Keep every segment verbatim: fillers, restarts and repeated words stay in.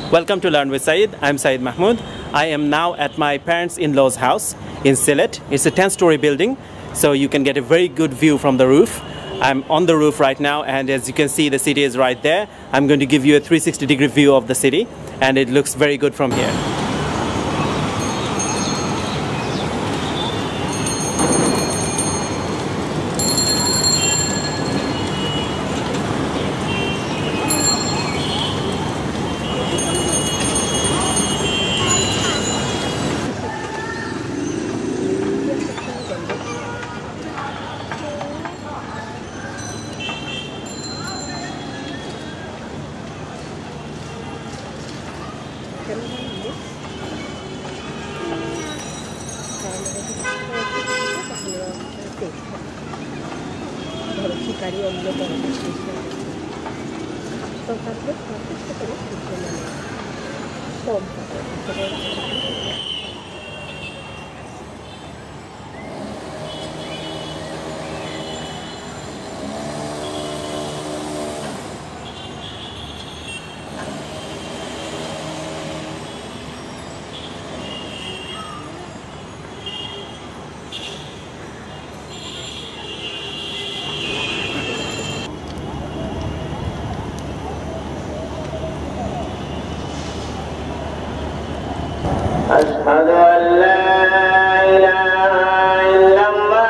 Welcome to Learn with Saeed. I'm Saeed Mahmood. I am now at my parents' in-laws house in Silt. It's a ten story building, so you can get a very good view from the roof. I'm on the roof right now, and as you can see, the city is right there. I'm going to give you a three sixty degree view of the city, and it looks very good from here. أشهد أن لا إله إلا الله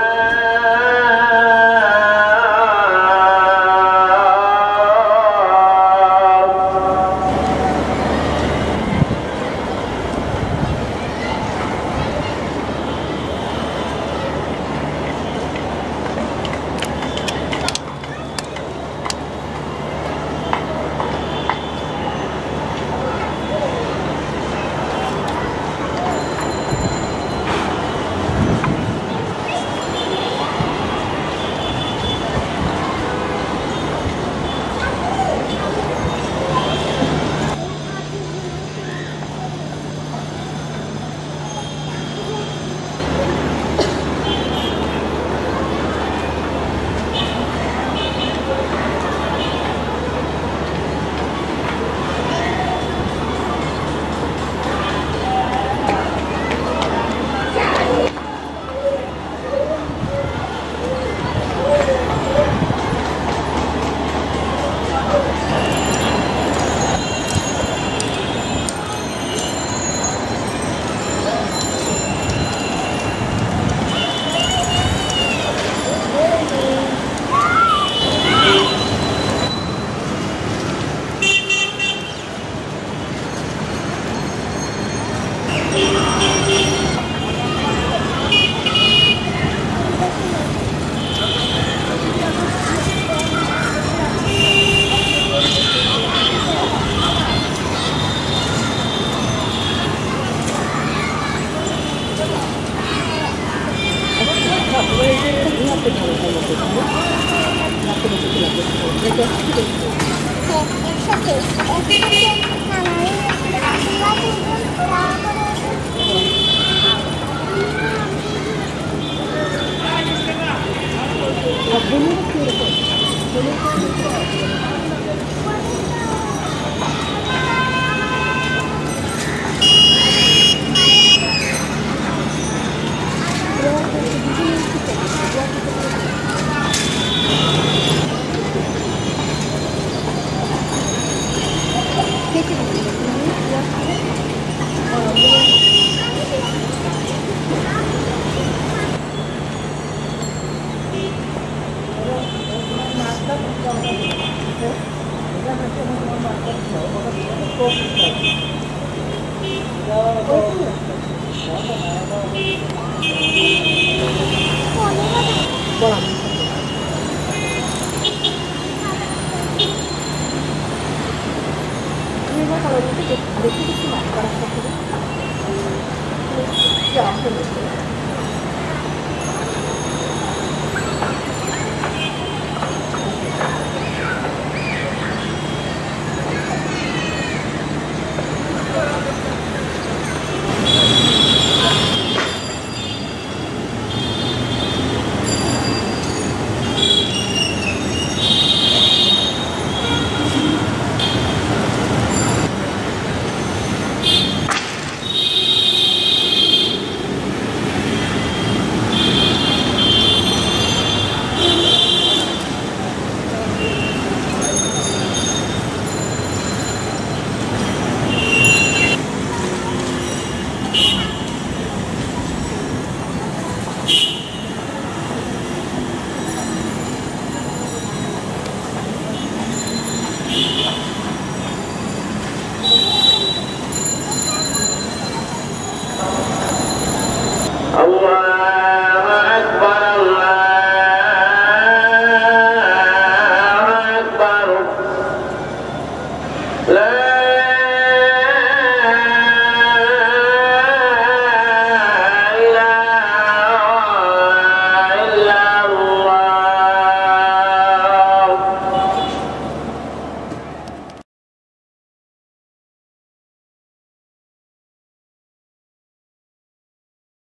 Kalau itu jadi ada itu sih nggak, kalau seperti itu. Ya,